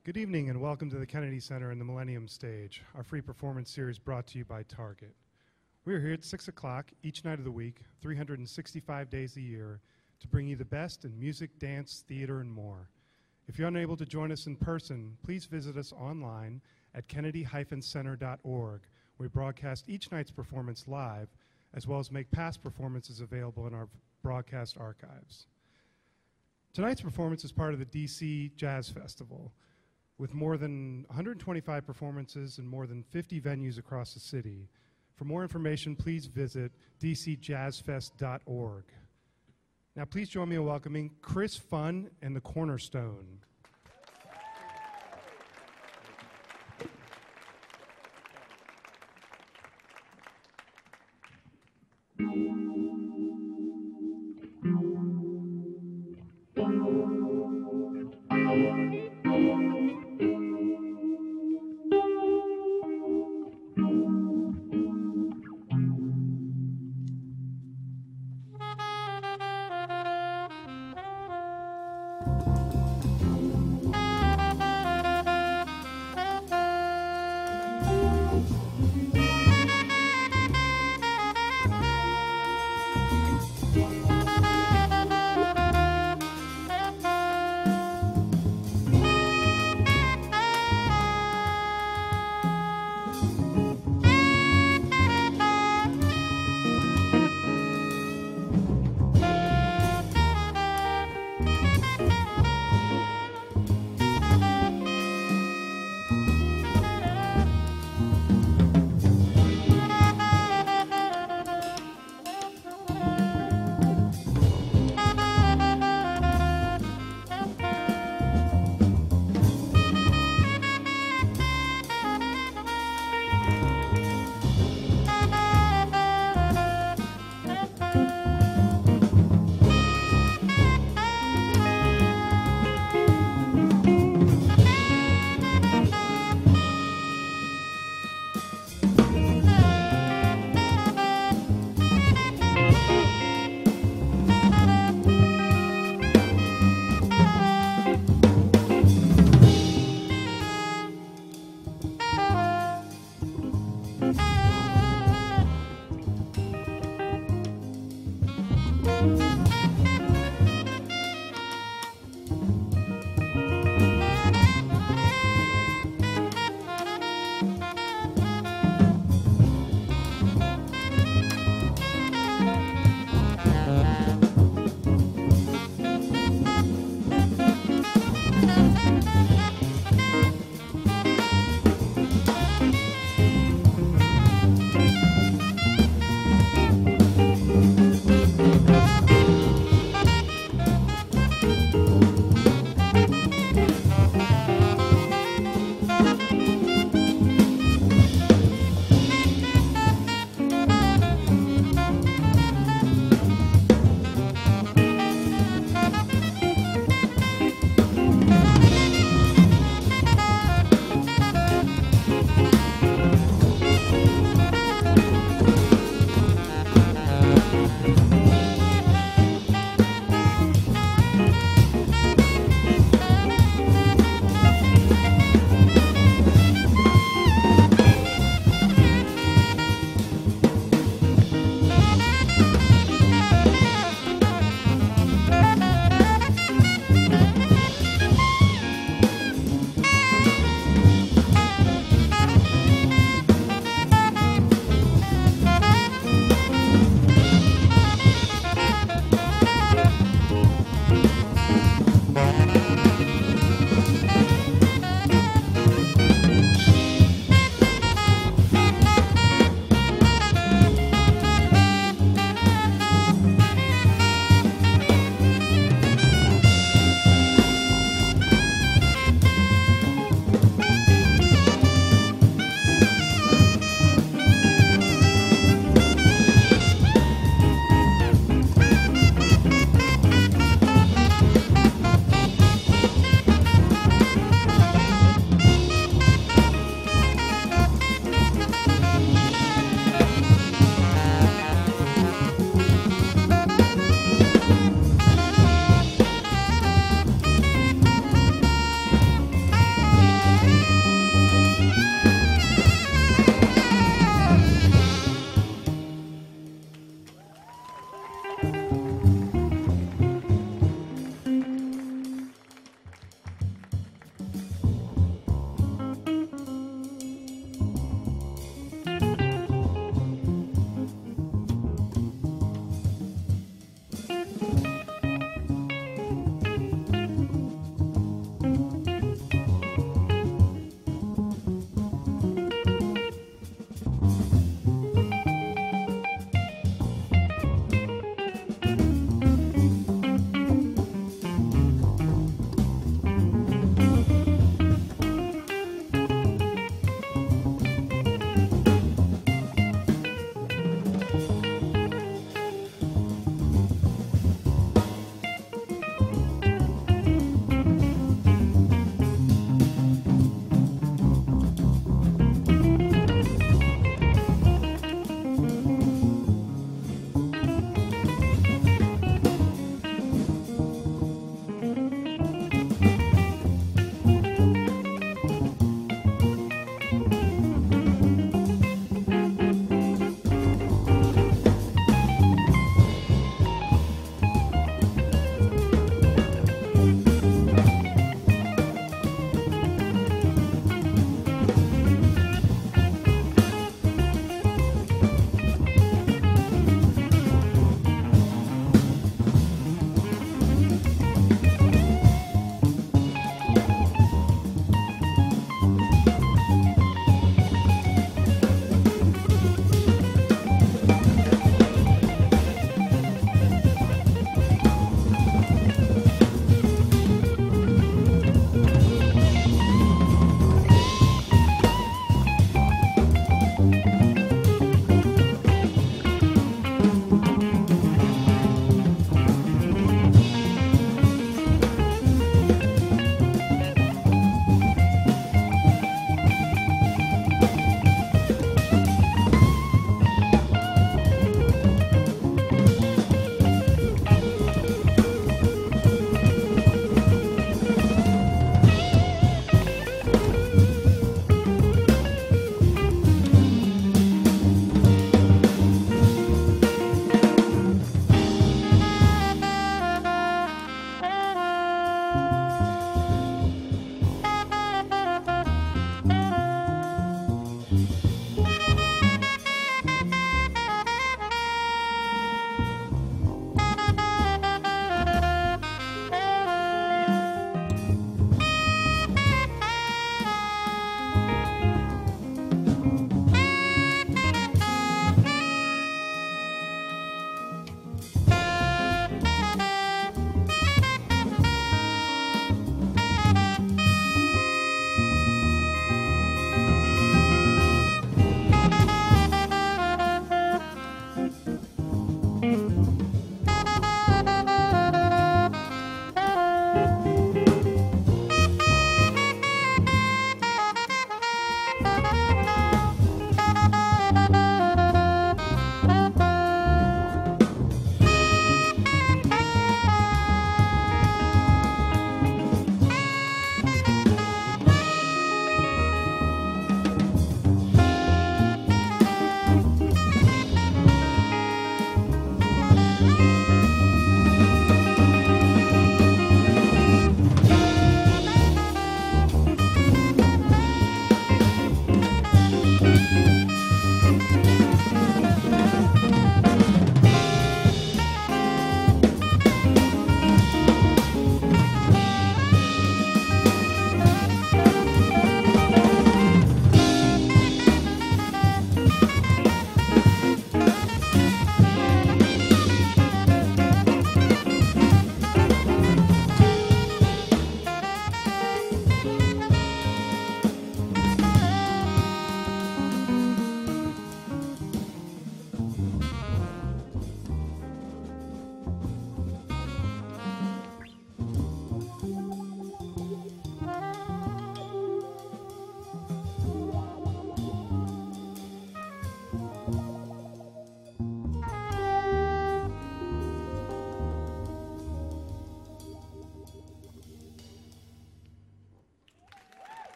Good evening and welcome to the Kennedy Center and the Millennium stage, our free performance series brought to you by Target. We are here at 6 o'clock each night of the week, 365 days a year, to bring you the best in music, dance, theater, and more. If you're unable to join us in person, please visit us online at kennedy-center.org, where we broadcast each night's performance live, as well as make past performances available in our broadcast archives. Tonight's performance is part of the DC Jazz Festival, with more than 125 performances in more than 50 venues across the city. For more information, please visit dcjazzfest.org. Now please join me in welcoming Kris, Funn, and the Cornerstone.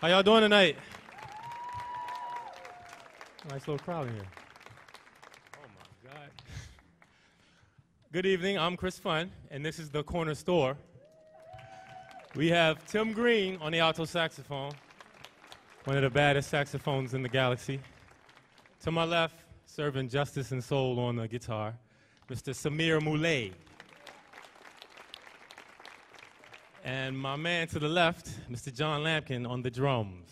How y'all doing tonight? Nice little crowd in here. Oh my God. Good evening, I'm Chris Funn, and this is the Corner Store. We have Tim Green on the alto saxophone, one of the baddest saxophones in the galaxy. To my left, serving justice and soul on the guitar, Mr. Samir Moulay. And my man to the left, Mr. John Lampkin on the drums.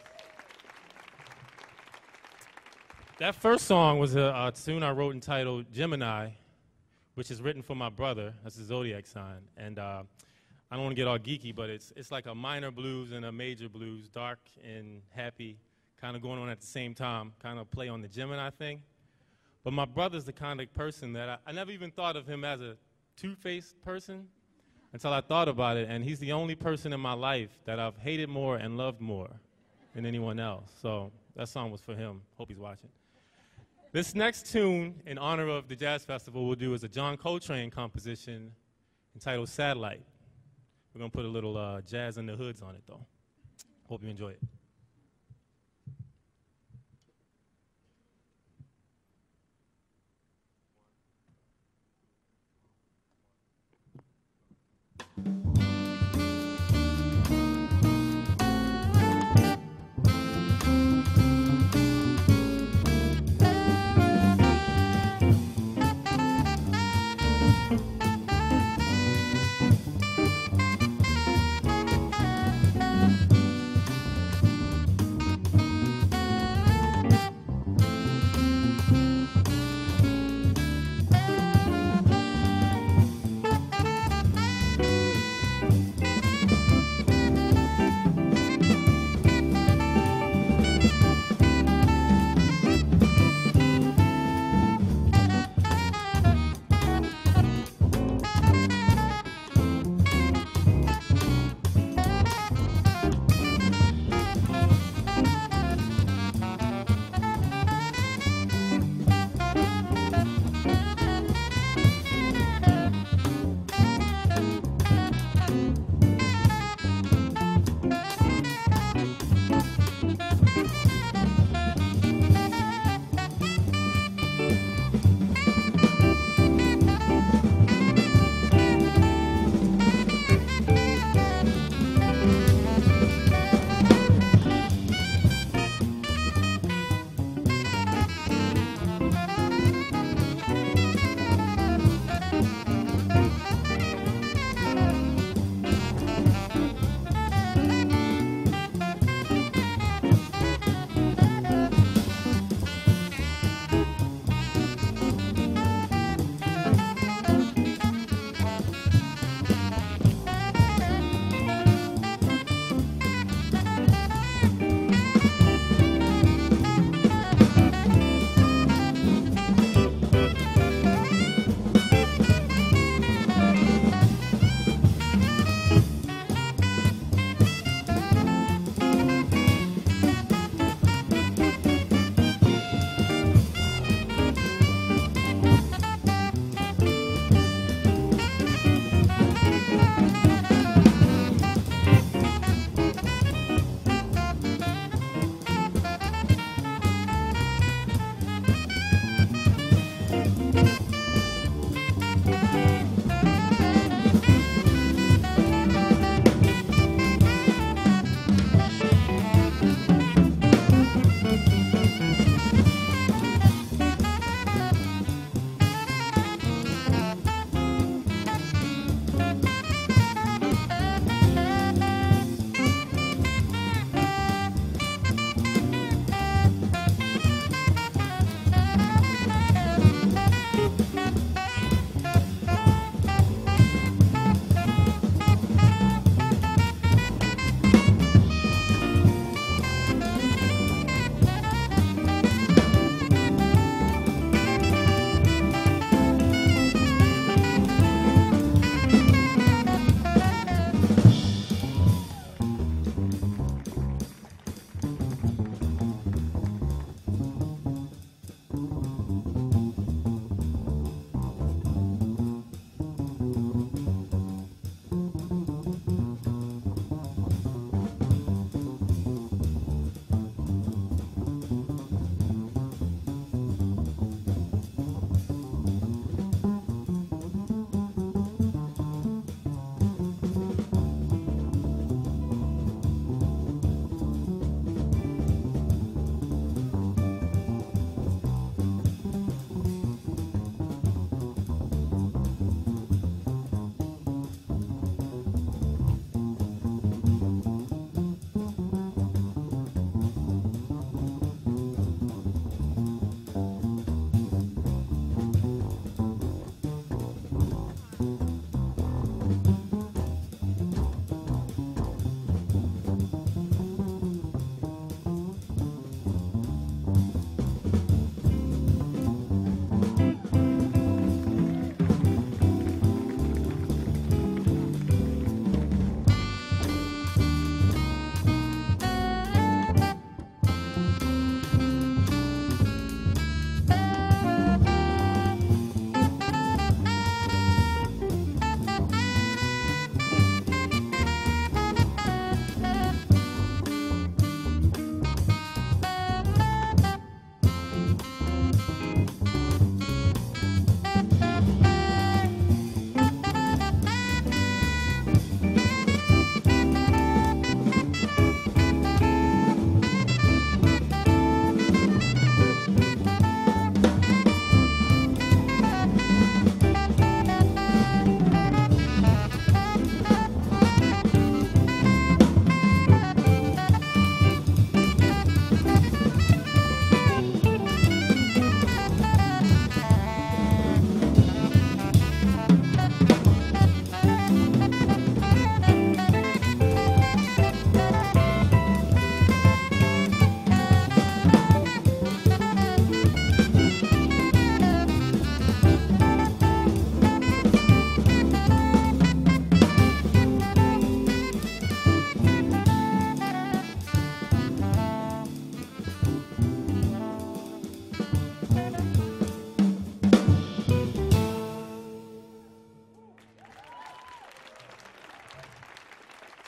That first song was a tune I wrote entitled Gemini, which is written for my brother. That's his zodiac sign. And I don't want to get all geeky, but it's like a minor blues and a major blues, dark and happy, kind of going on at the same time, kind of play on the Gemini thing. But my brother's the kind of person that I never even thought of him as a two-faced person until I thought about it, and he's the only person in my life that I've hated more and loved more than anyone else. So that song was for him. Hope he's watching. This next tune, in honor of the Jazz Festival, we'll do is a John Coltrane composition entitled Satellite. We're going to put a little jazz in the hoods on it, though. Hope you enjoy it.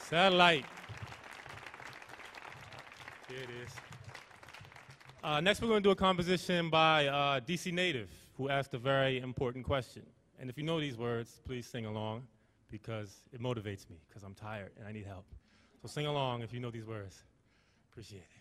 Satellite. Here it is. Next, we're going to do a composition by DC Native, who asked a very important question. And if you know these words, please sing along, because it motivates me, because I'm tired and I need help. So sing along if you know these words. Appreciate it.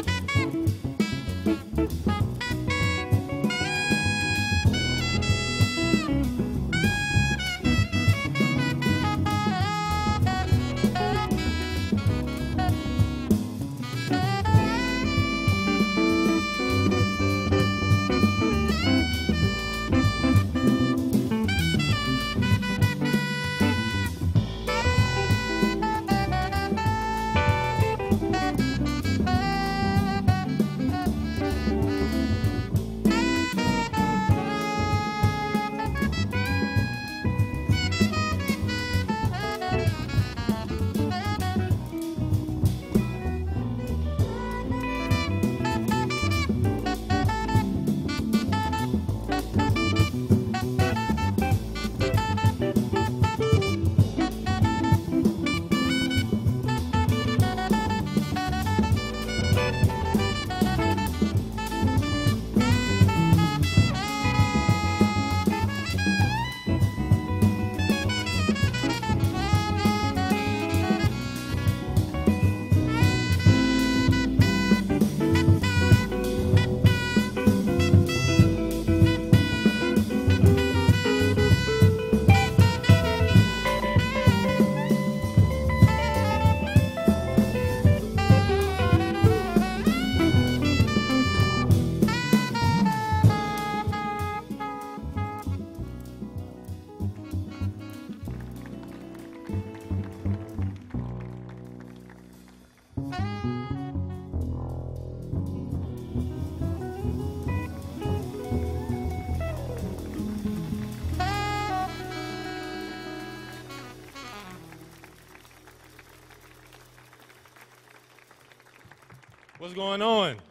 What's going on? What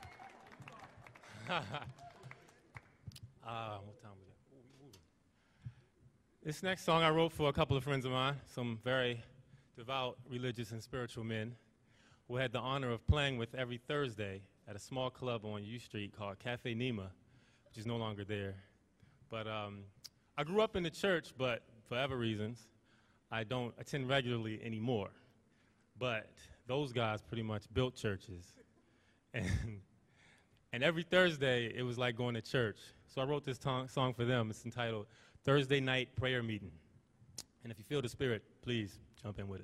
time is it? This next song I wrote for a couple of friends of mine, some very devout religious and spiritual men who had the honor of playing with every Thursday at a small club on U Street called Cafe Nima, which is no longer there. But I grew up in the church, but for other reasons, I don't attend regularly anymore. But those guys pretty much built churches. And every Thursday, it was like going to church. So I wrote this song for them. It's entitled Thursday Night Prayer Meeting. And if you feel the spirit, please jump in with us.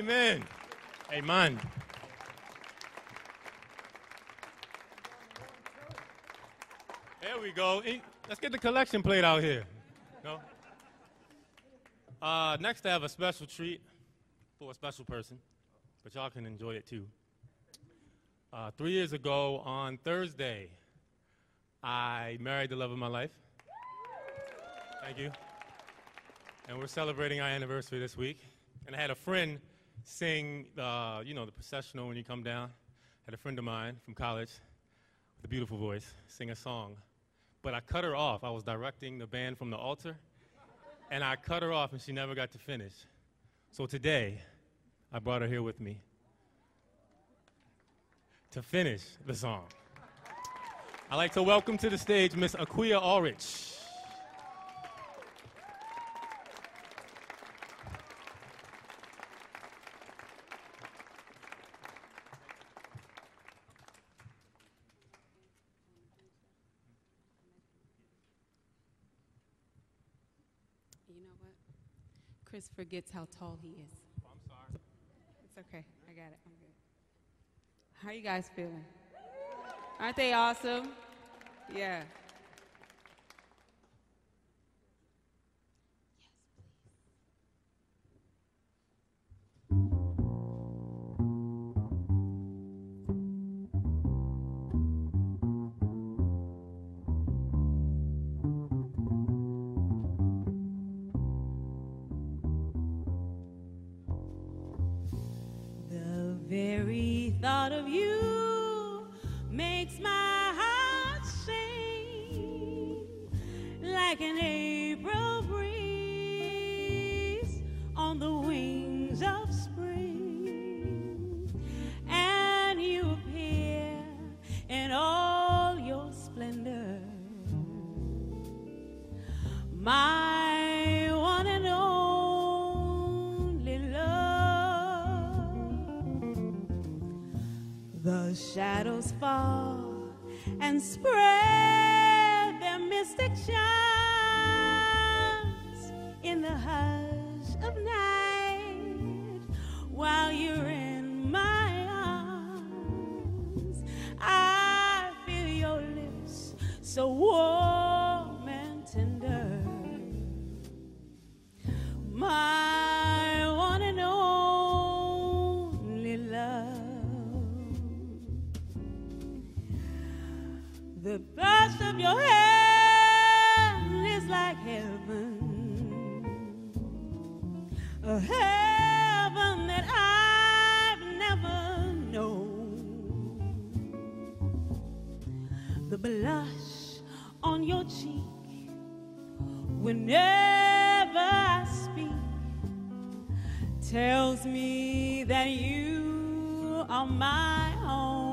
Amen. Amen. There we go. Let's get the collection plate out here. No? Next, I have a special treat for a special person, but y'all can enjoy it too. 3 years ago on Thursday, I married the love of my life. Thank you. And we're celebrating our anniversary this week. And I had a friend sing, the processional when you come down. I had a friend of mine from college with a beautiful voice sing a song. But I cut her off. I was directing the band from the altar, and I cut her off, and she never got to finish. So today, I brought her here with me to finish the song. I'd like to welcome to the stage Miss Aquia Ulrich. You know what? Kris forgets how tall he is. Oh, I'm sorry. It's okay. I got it. I'm good. How you guys feeling? Aren't they awesome? Yeah. The very thought of you makes my heart sing like an April breeze on the wings of spring, and you appear in all your splendor, my one and only love. The shadows fall and spread their mystic charms in the hush of night while you're in my arms. I feel your lips so warm and tender, my one and only love. The touch of your hand is like heaven, a heaven that I've never known. The blush on your cheek whenever I speak tells me that you are my own.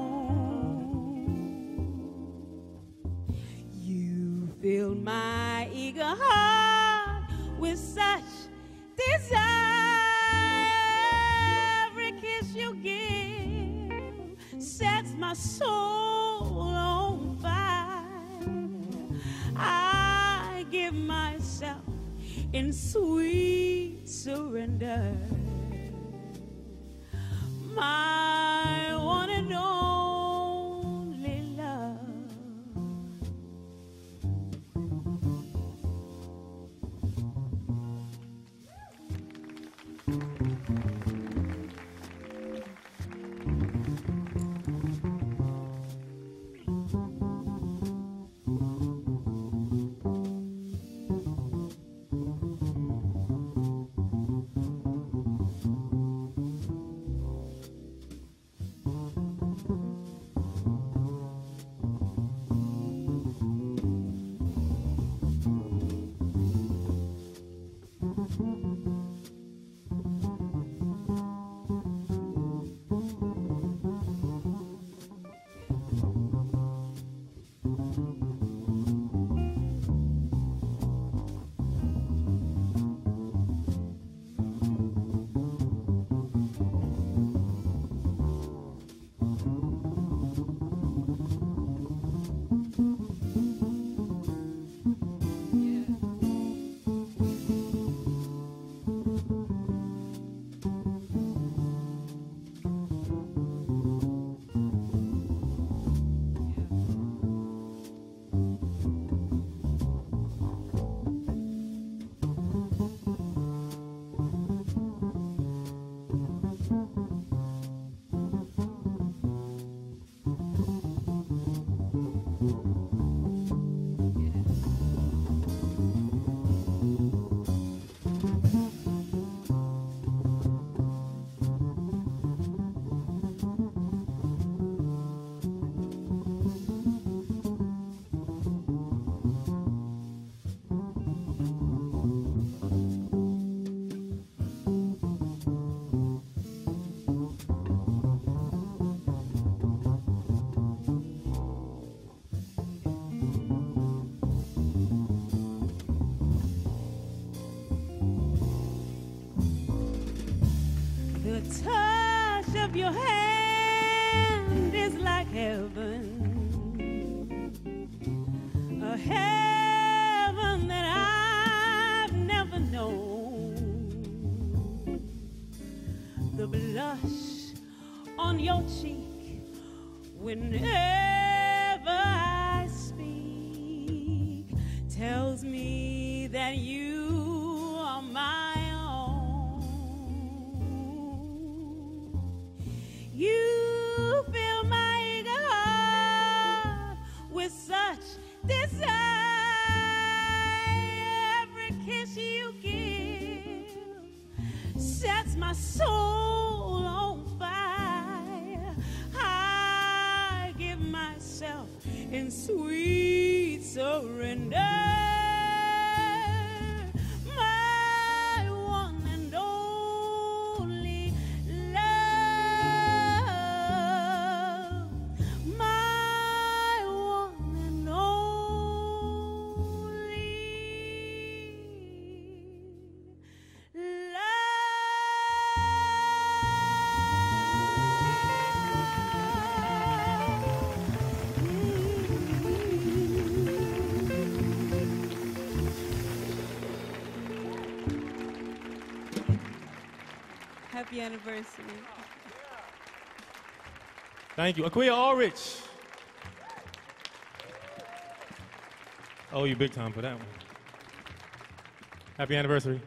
You filled my eager heart with such desire. Every kiss you give sets my soul on fire. I give myself in sweet surrender, my one and only love. touch of your hand is like heaven, a heaven that I've never known. The blush on your cheek whenever I speak tells me that you are my own. You fill my eager heart with such desire. Every kiss you give sets my soul on fire. I give myself in sweet surrender. My one and only love. My one and only Happy anniversary. Thank you. Aquia Ulrich. Oh, you big time for that one. Happy anniversary.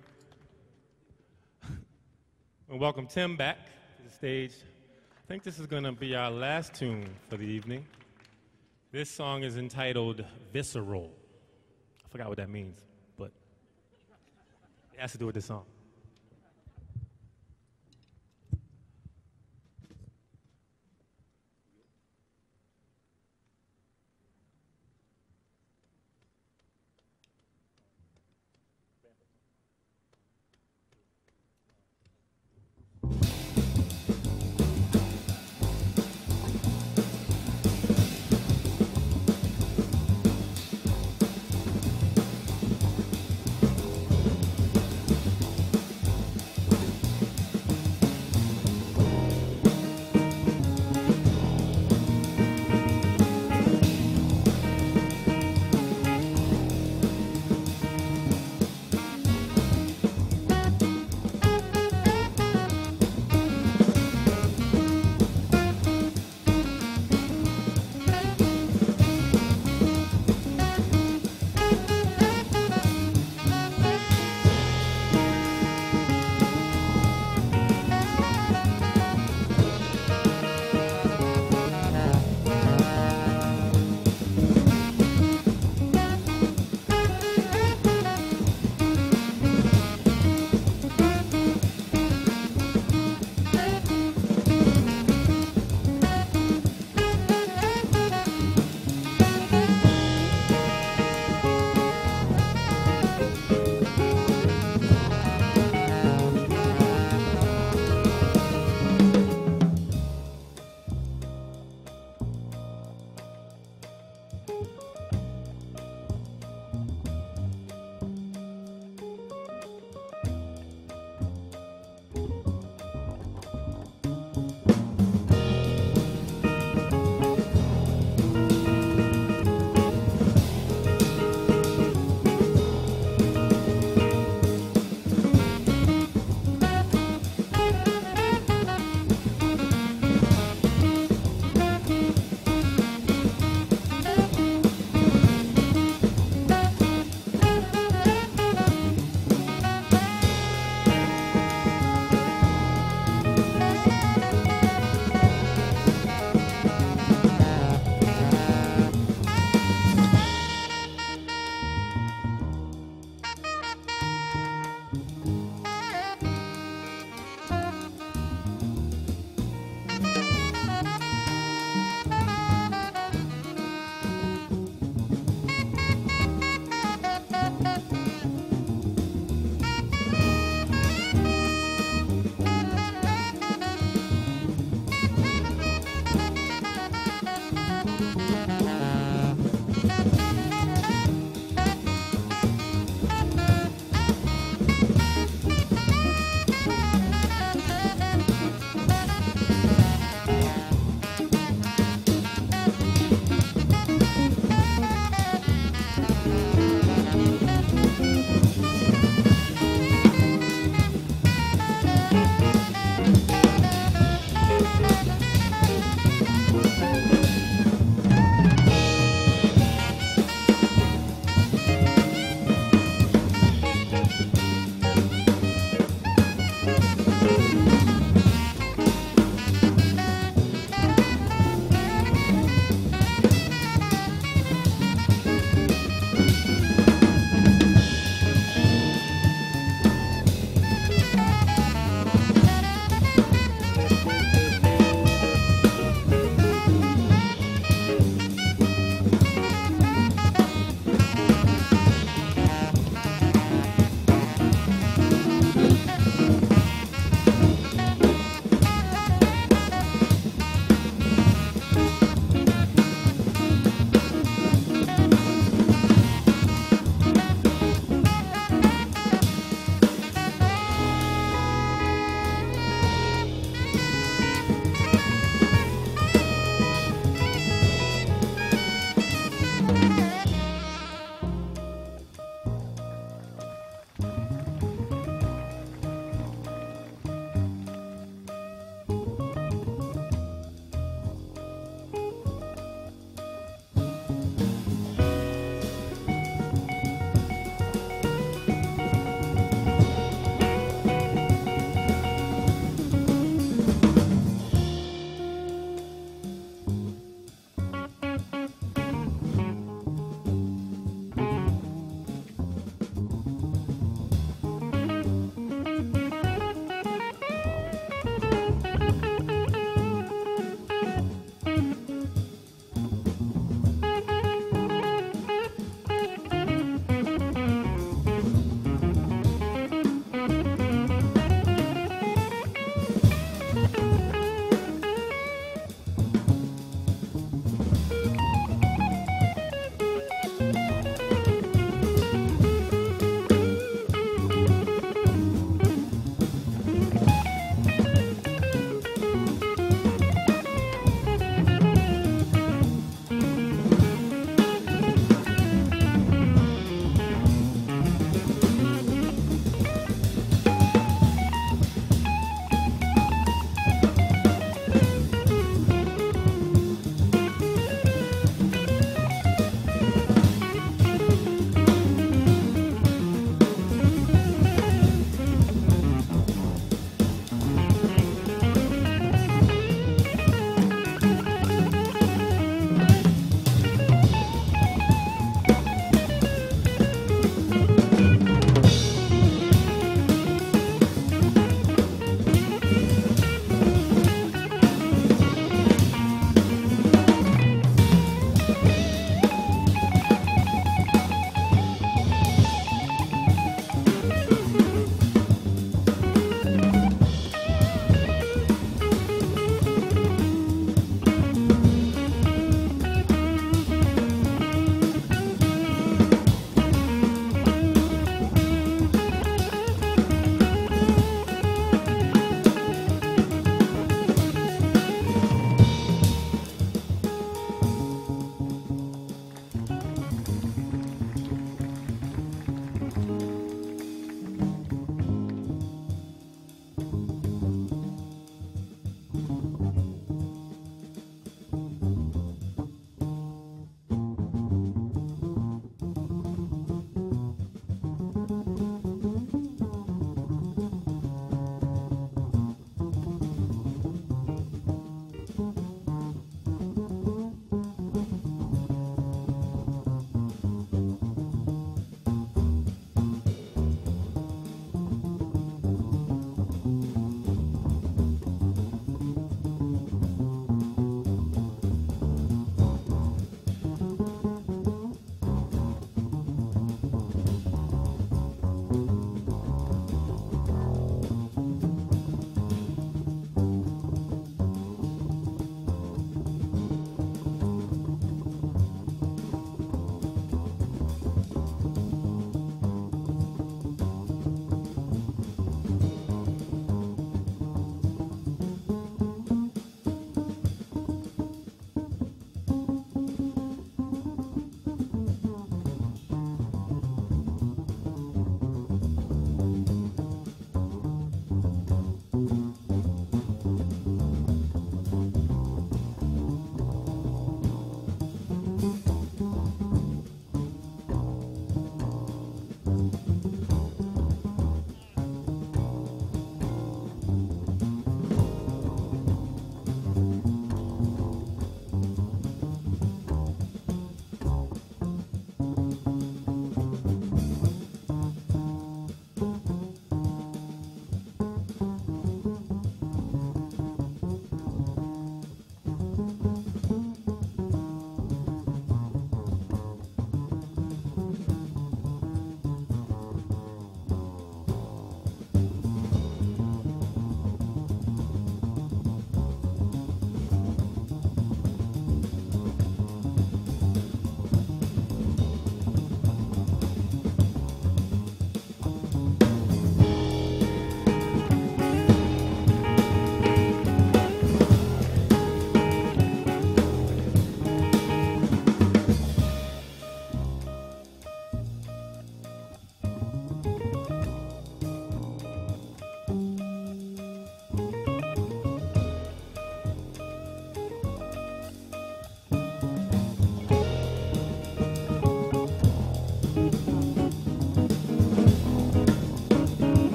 And welcome Tim back to the stage. I think this is going to be our last tune for the evening. This song is entitled Visceral. I forgot what that means, but it has to do with this song.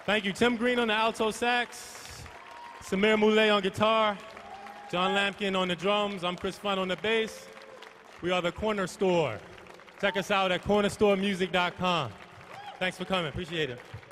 Thank you. Tim Green on the alto sax, Samir Moulay on guitar, John Lampkin on the drums. I'm Chris Funn on the bass. We are the Corner Store. Check us out at cornerstoremusic.com. Thanks for coming. Appreciate it.